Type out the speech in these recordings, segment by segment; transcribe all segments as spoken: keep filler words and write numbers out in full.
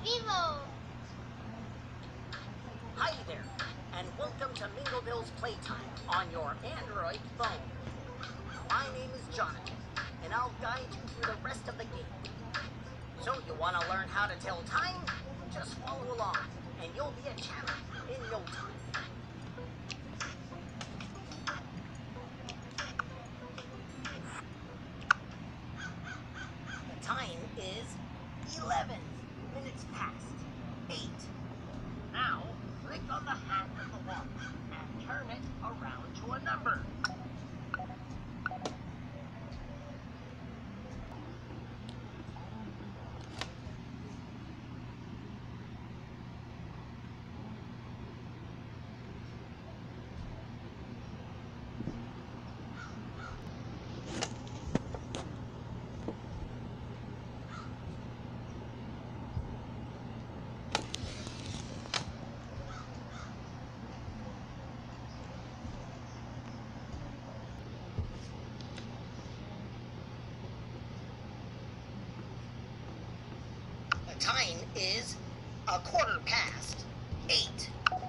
Vivo! Hi there, and welcome to Mingoville's Playtime on your Android phone. My name is Jonathan, and I'll guide you through the rest of the game. So you want to learn how to tell time? Just follow along, and you'll be a champion in no time. The time is eleven minutes past eight. Now, click on the hand of the watch and turn it around to a number. The time is a quarter past eight.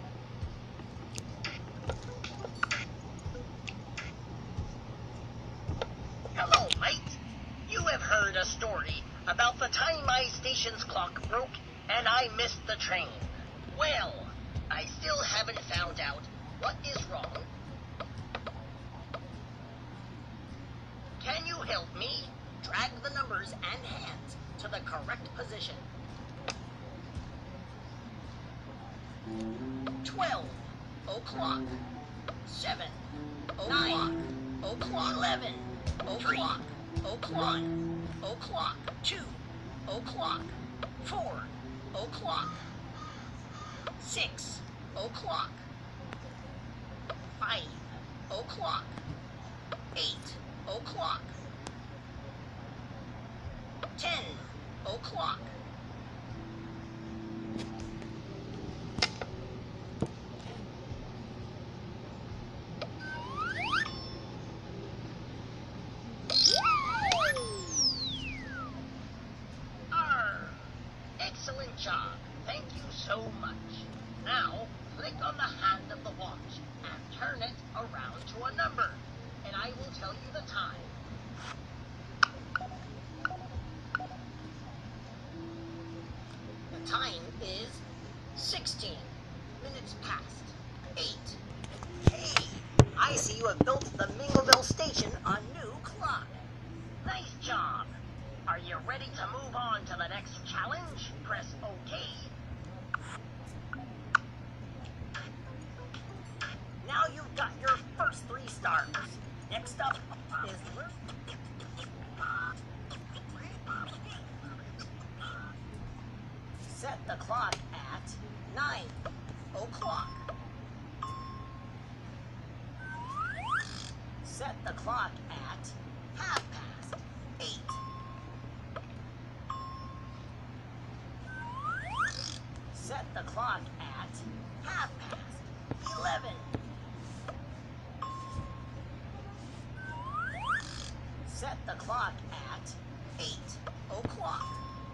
Hello, mate. You have heard a story about the time my station's clock broke and I missed the train. Well, I still haven't found out what is wrong. Can you help me? Drag the numbers and hands to the correct position. Twelve o'clock. Seven o'clock. O'clock. Eleven o'clock. O'clock. O'clock. Two o'clock. Four o'clock. Six o'clock. Five o'clock. Eight o'clock. Ten o'clock. Arr! Excellent job. Thank you so much. Now, click on the hand of the watch and turn it around to a number, and I will tell you the time. The time is sixteen minutes past eight. Hey, I see you have built the Mingoville station a new clock. Nice job. Are you ready to move on to the next challenge? Press OK. Now you've got your first three stars. Next up is... Set the clock at nine o'clock. Set the clock at half past eight. Set the clock at half past eleven. Set the clock at eight o'clock.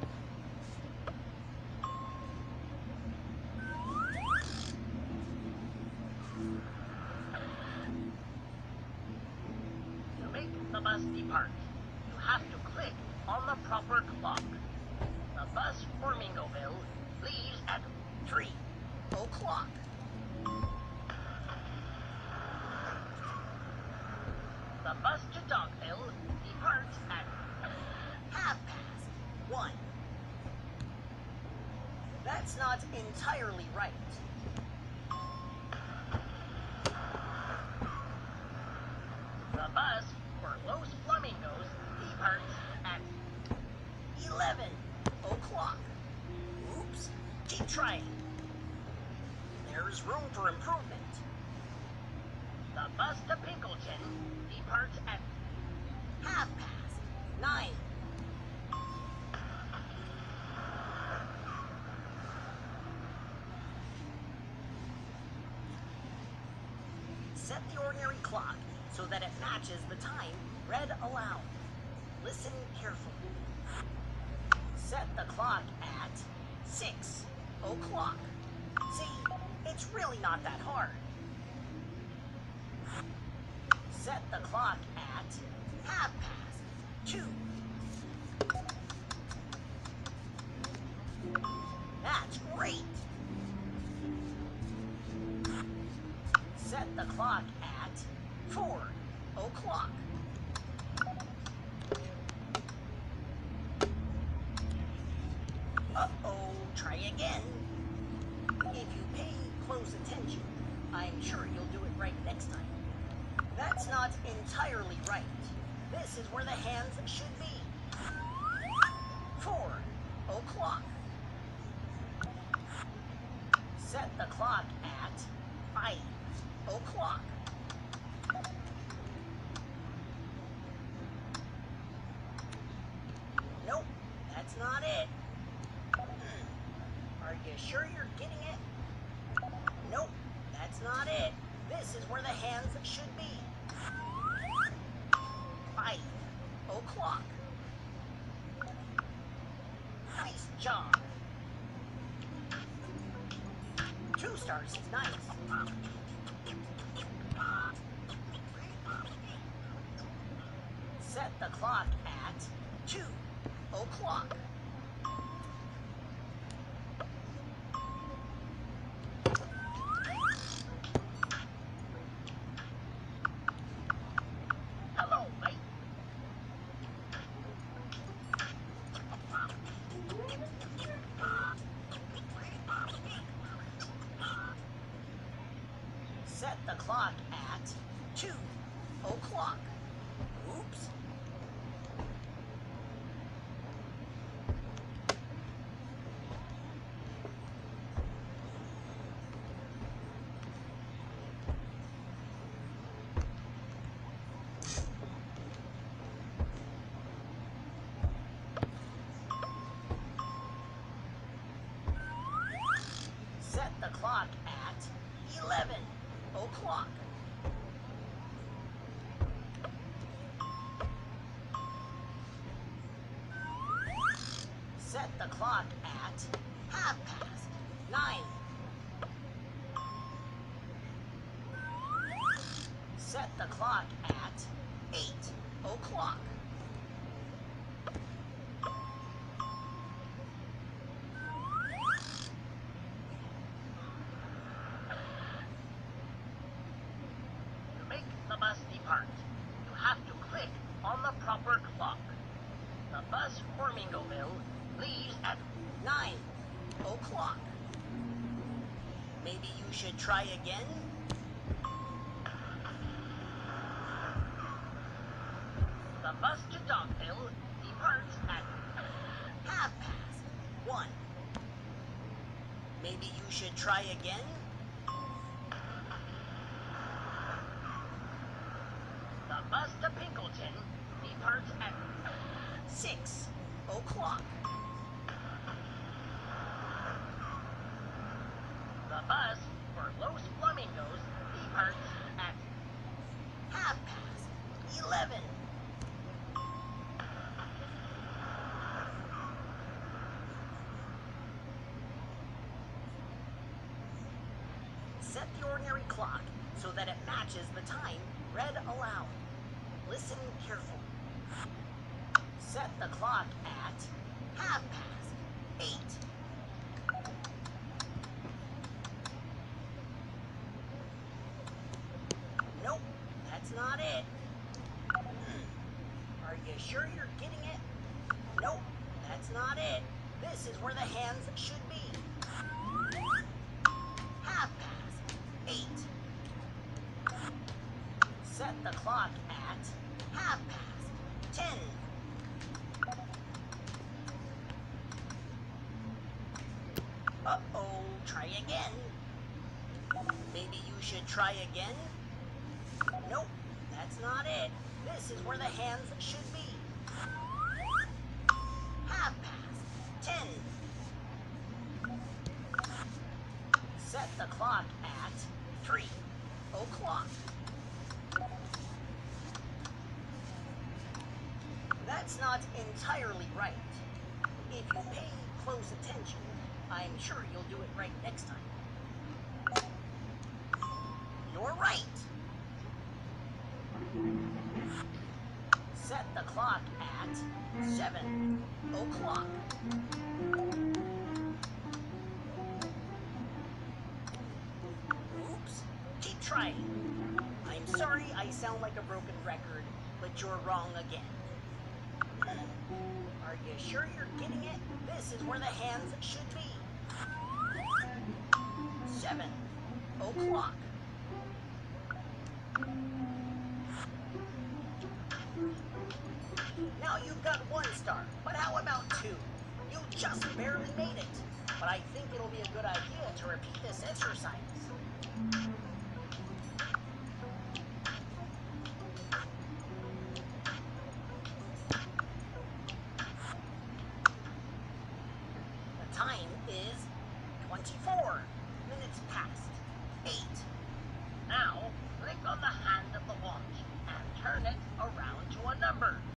To make the bus depart, you have to click on the proper clock. The bus for Mingoville leaves at three o'clock. The bus to Dogville departs at half past one. That's not entirely right. The bus for Los Flamingos departs at eleven o'clock. Oops, keep trying. There is room for improvement. The bus to Pinkleton departs at half past nine. Set the ordinary clock so that it matches the time read aloud. Listen carefully. Set the clock at six o'clock. See, it's really not that hard. Set the clock at half past two. That's great. Set the clock at four o'clock. Uh-oh, try again. If you pay close attention, I'm sure you'll do it right next time. That's not entirely right. This is where the hands should be. Four o'clock. Set the clock at five o'clock. Nope, that's not it. Hmm. Are you sure you're getting it? Nope, that's not it. This is where the hands should be. Five o'clock. Nice job. Two stars is nice. Set the clock at two o'clock. Hello, mate. Set the clock at two o'clock. Oops. Set the clock at eleven o'clock. Set the clock at half past nine. Set the clock at eight o'clock. To make the bus depart, you have to click on the proper clock. The bus for Mingoville leaves at nine o'clock. Maybe you should try again? The bus to Dogville departs at half past one. Maybe you should try again? The bus to Pinkleton departs at six o'clock. The bus for Los Flamingos departs at half past eleven. Set the ordinary clock so that it matches the time read aloud. Listen carefully. Set the clock at half past eight. Nope, that's not it. Hmm. Are you sure you're getting it? Nope, that's not it. This is where the hands should be. Half past eight. Set the clock at half past ten. Uh-oh, try again. Maybe you should try again? Nope, that's not it. This is where the hands should be. Half past ten. Set the clock at three o'clock. That's not entirely right. If you pay close attention, I'm sure you'll do it right next time. You're right. Set the clock at seven o'clock. Oops. Keep trying. I'm sorry I sound like a broken record, but you're wrong again. Are you sure you're getting it? This is where the hands should be. Seven o'clock. Now you've got one star, but how about two? You just barely made it. But I think it'll be a good idea to repeat this exercise.